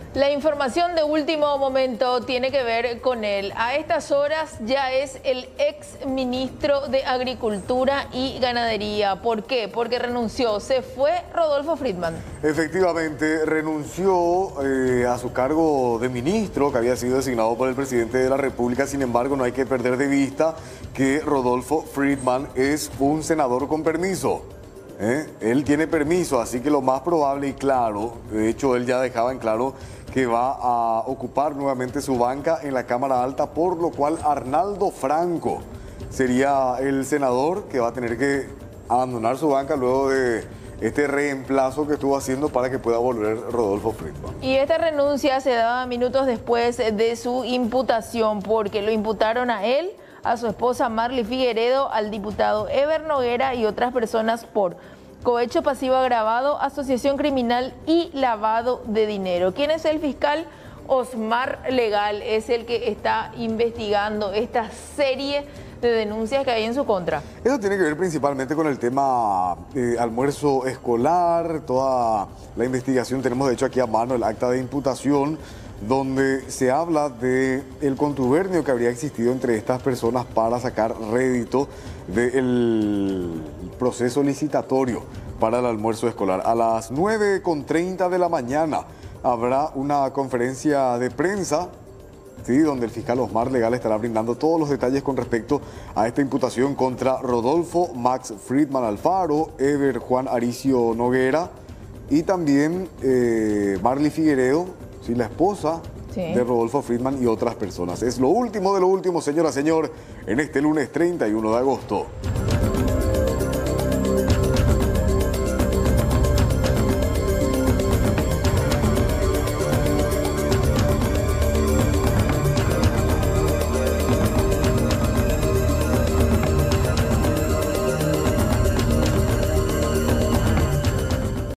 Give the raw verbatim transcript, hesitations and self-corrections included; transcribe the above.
La información de último momento tiene que ver con él. A estas horas ya es el ex ministro de Agricultura y Ganadería. ¿Por qué? Porque renunció. Se fue Rodolfo Friedman. Efectivamente, renunció eh, a su cargo de ministro que había sido designado por el presidente de la República. Sin embargo, no hay que perder de vista que Rodolfo Friedman es un senador con permiso. ¿Eh? Él tiene permiso, así que lo más probable y claro, de hecho él ya dejaba en claro que va a ocupar nuevamente su banca en la Cámara Alta, por lo cual Arnaldo Franco sería el senador que va a tener que abandonar su banca luego de este reemplazo que estuvo haciendo para que pueda volver Rodolfo Friedman. Y esta renuncia se daba minutos después de su imputación, porque lo imputaron a él, a su esposa Marly Figueredo, al diputado Eber Noguera y otras personas por cohecho pasivo agravado, asociación criminal y lavado de dinero. ¿Quién es el fiscal? Osmar Legal es el que está investigando esta serie de denuncias que hay en su contra. Eso tiene que ver principalmente con el tema eh, almuerzo escolar, toda la investigación. Tenemos de hecho aquí a mano el acta de imputación, donde se habla de el contubernio que habría existido entre estas personas para sacar rédito del proceso licitatorio para el almuerzo escolar. A las nueve con treinta de la mañana habrá una conferencia de prensa, ¿sí?, donde el fiscal Osmar Legal estará brindando todos los detalles con respecto a esta imputación contra Rodolfo Max Friedman Alfaro, Eber Juan Aricio Noguera y también eh, Marly Figueredo, ¿sí?, la esposa sí. de Rodolfo Friedman y otras personas. Es lo último de lo último, señora, señor, en este lunes treinta y uno de agosto.